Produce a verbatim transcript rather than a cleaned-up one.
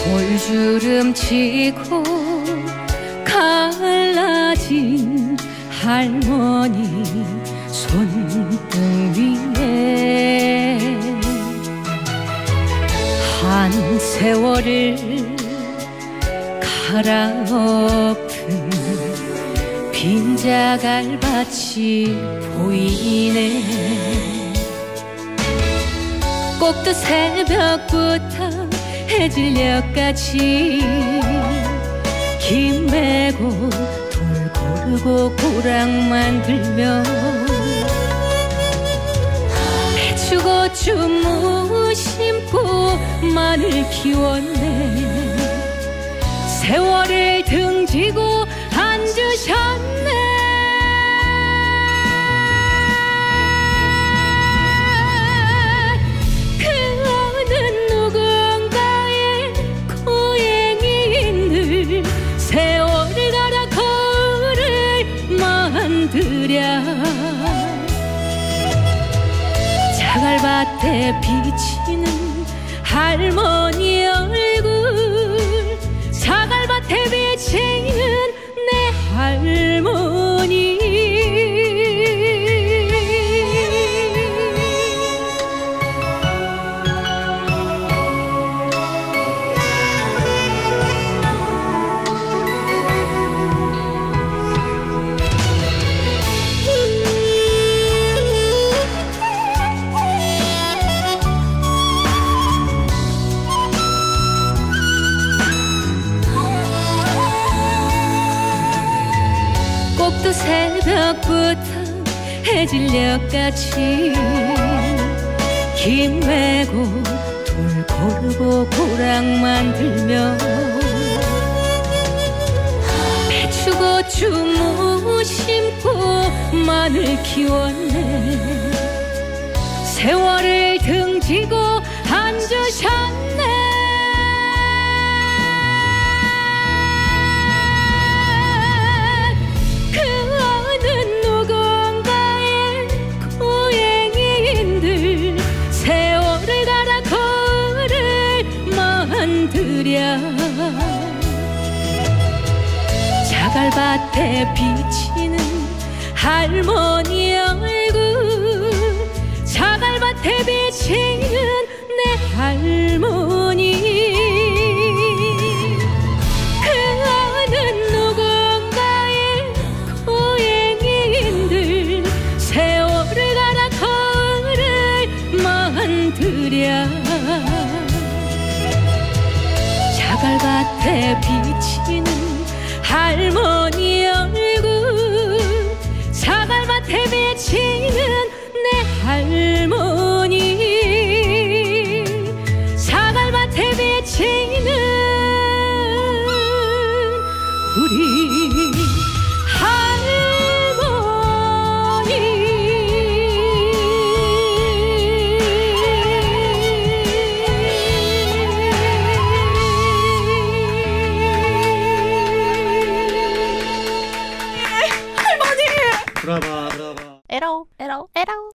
돌주름 치고 갈라진 할머니 손등 위에 한 세월을 갈아엎은 빈자갈밭이 보이네. 꼭두 새벽부터 해질녘까지 김 메고 돌 고르고 고랑만 들며 배추고추 무 심고 마늘 키웠네. 세월을 등지고 앉으셨네. 그 어느 누군가의 고행인들 세월을 갈아 거울을 만들랴. 자갈밭에 비치는 할머니 얼굴, 자갈밭에 비치는 내 할머니. 꼭두 새벽부터 해질녘까지 김 메고 돌 고르고 고랑만 들며 배추고추 무 심고 마늘 키웠네. 세월을 등지고 앉으셨네. 자갈밭에 비치는 할머니 얼굴, 자갈밭에 비치는 내 할머니. 그 어느 누군가의 고행인들 세월을 갈아 거울을 만들랴. 자갈밭에 비치는 할머니 얼굴, 자갈밭에 비치는 내 할머니. 자갈밭에 비치는 우리 할머니. 브라바 브라바 에러 에러 에러